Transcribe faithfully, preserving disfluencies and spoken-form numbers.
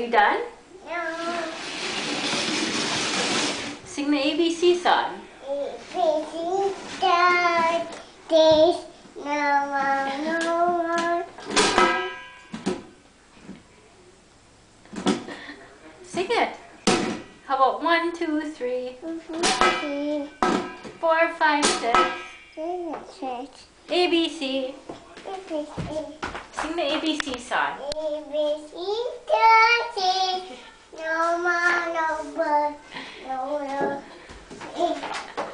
you done? No. Sing the A B C song. A B C dog days. No more, no more. Sing it. How about one, two, three, Three, four, five, six. six, A B C. A B C. Sing the A B C song. A B C dog days. No more, no more, no more.